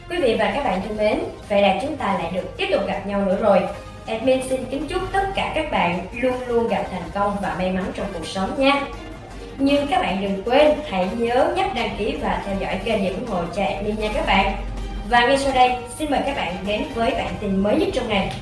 Quý vị và các bạn thân mến, vậy là chúng ta lại được tiếp tục gặp nhau nữa rồi. Admin xin kính chúc tất cả các bạn luôn luôn gặp thành công và may mắn trong cuộc sống nha. Nhưng các bạn đừng quên hãy nhớ nhấp đăng ký và theo dõi kênh để ủng hộ cho Admin nha các bạn. Và ngay sau đây, xin mời các bạn đến với bản tin mới nhất trong ngày.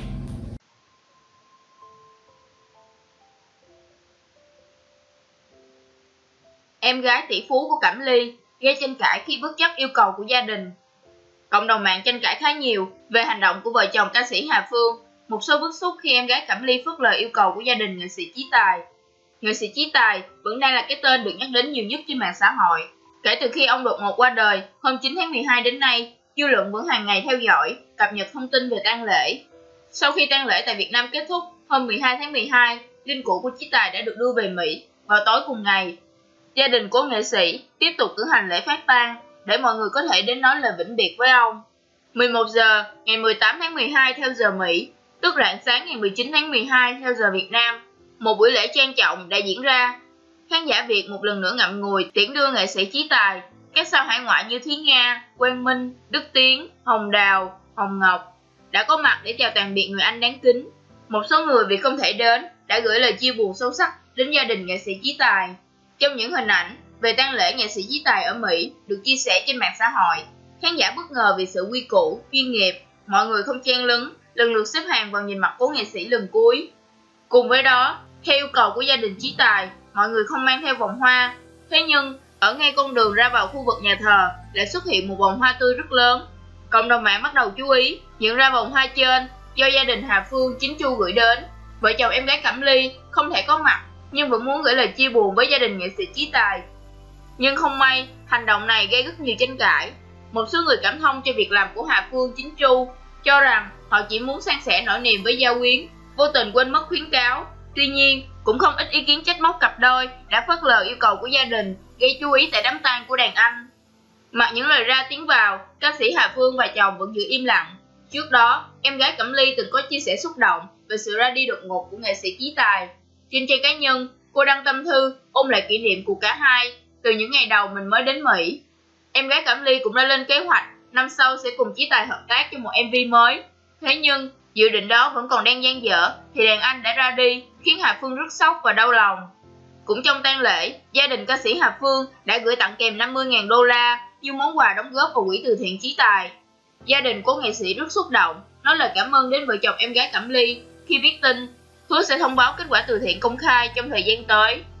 Em gái tỷ phú của Cẩm Ly gây tranh cãi khi bất chấp yêu cầu của gia đình. Cộng đồng mạng tranh cãi khá nhiều về hành động của vợ chồng ca sĩ Hà Phương. Một số bức xúc khi em gái Cẩm Ly phớt lờ yêu cầu của gia đình nghệ sĩ Chí Tài. Nghệ sĩ Chí Tài vẫn đang là cái tên được nhắc đến nhiều nhất trên mạng xã hội. Kể từ khi ông đột ngột qua đời hôm 9 tháng 12 đến nay, dư luận vẫn hàng ngày theo dõi, cập nhật thông tin về tang lễ. Sau khi tang lễ tại Việt Nam kết thúc hôm 12 tháng 12, linh cữu của Chí Tài đã được đưa về Mỹ vào tối cùng ngày. Gia đình của nghệ sĩ tiếp tục cử hành lễ phát tang để mọi người có thể đến nói lời vĩnh biệt với ông. 11 giờ ngày 18 tháng 12 theo giờ Mỹ, tức rạng sáng ngày 19 tháng 12 theo giờ Việt Nam, một buổi lễ trang trọng đã diễn ra. Khán giả Việt một lần nữa ngậm ngùi tiễn đưa nghệ sĩ Chí Tài. Các sao hải ngoại như Thúy Nga, Quang Minh, Đức Tiến, Hồng Đào, Hồng Ngọc đã có mặt để chào tạm biệt người anh đáng kính. Một số người vì không thể đến đã gửi lời chia buồn sâu sắc đến gia đình nghệ sĩ Chí Tài. Trong những hình ảnh về tang lễ nghệ sĩ Chí Tài ở Mỹ được chia sẻ trên mạng xã hội, khán giả bất ngờ vì sự quy củ, chuyên nghiệp, mọi người không chen lấn, lần lượt xếp hàng vào nhìn mặt cố nghệ sĩ lần cuối. Cùng với đó, theo yêu cầu của gia đình Chí Tài, mọi người không mang theo vòng hoa. Thế nhưng, ở ngay con đường ra vào khu vực nhà thờ lại xuất hiện một vòng hoa tươi rất lớn. Cộng đồng mạng bắt đầu chú ý, nhận ra vòng hoa trên do gia đình Hà Phương chính Chu gửi đến. Vợ chồng em gái Cẩm Ly không thể có mặt nhưng vẫn muốn gửi lời chia buồn với gia đình nghệ sĩ Chí Tài. Nhưng không may, hành động này gây rất nhiều tranh cãi. Một số người cảm thông cho việc làm của Hà Phương chính Chu, cho rằng họ chỉ muốn san sẻ nỗi niềm với gia quyến, vô tình quên mất khuyến cáo. Tuy nhiên, cũng không ít ý kiến trách móc cặp đôi đã phớt lờ yêu cầu của gia đình, gây chú ý tại đám tang của đàn anh. Mặc những lời ra tiếng vào, ca sĩ Hà Phương và chồng vẫn giữ im lặng. Trước đó, em gái Cẩm Ly từng có chia sẻ xúc động về sự ra đi đột ngột của nghệ sĩ Chí Tài. Trên trang cá nhân, cô đăng tâm thư ôn lại kỷ niệm của cả hai từ những ngày đầu mình mới đến Mỹ. Em gái Cẩm Ly cũng đã lên kế hoạch năm sau sẽ cùng Chí Tài hợp tác cho một MV mới. Thế nhưng, dự định đó vẫn còn đang dang dở thì đàn anh đã ra đi, khiến Hà Phương rất sốc và đau lòng. Cũng trong tang lễ, gia đình ca sĩ Hà Phương đã gửi tặng kèm 50.000 đô la như món quà đóng góp vào quỹ từ thiện Chí Tài. Gia đình của nghệ sĩ rất xúc động, nói lời cảm ơn đến vợ chồng em gái Cẩm Ly khi biết tin hứa sẽ thông báo kết quả từ thiện công khai trong thời gian tới.